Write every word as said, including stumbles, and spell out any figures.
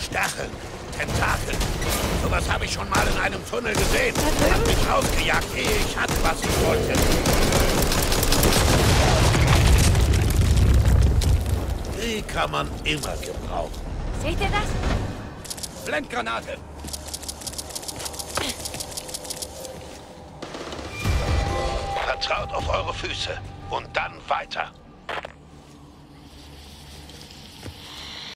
Stacheln, Tentakel. Sowas habe ich schon mal in einem Tunnel gesehen. Hat mich rausgejagt, ehe ich hatte, was ich wollte. Die kann man immer gebrauchen. Seht ihr das? Blendgranate. Vertraut auf eure Füße und dann weiter.